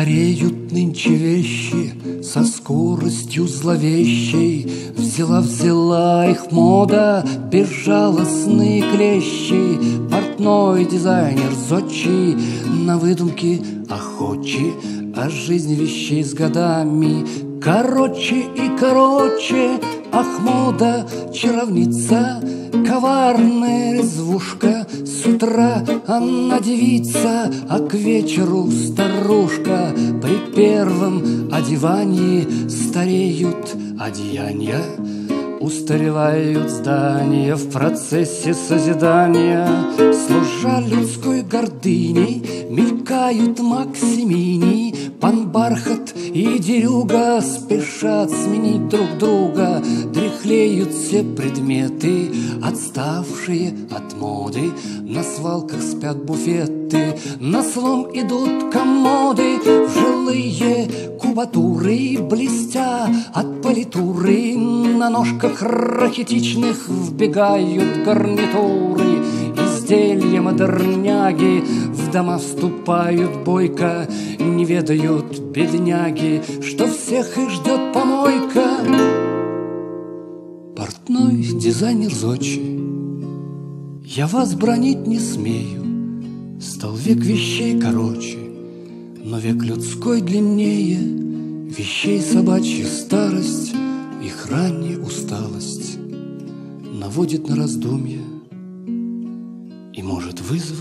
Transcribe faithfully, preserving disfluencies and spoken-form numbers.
Стареют нынче вещи со скоростью зловещей. Взяла-взяла их мода, безжалостные клещи. Портной, дизайнер, зодчий, на выдумки охочи, а жизнь вещей с годами короче и короче. Ах, мода, чаровница, коварная резвушка. С утра она девица, а к вечеру старушка. При первом одевании стареют одеяния, устаревают здания в процессе созидания. Служа людской гордыней, мелькают Максимини. Пан Бархат и Дерюга спешат сменить друг друга. Дряхлеют все предметы, отставшие от моды. На свалках спят буфеты, на слом идут комоды. В жилые кубатуры, блестя от политуры, на ножках рахитичных вбегают гарнитуры. Изделия модерняги в дома вступают бойко. Не ведают бедняги, что всех их ждет помойка. Портной, дизайнер, зодчий, я вас бранить не смею. Стал век вещей короче, но век людской длиннее. Вещей собачья старость, их ранняя усталость наводит на раздумья и может вызвать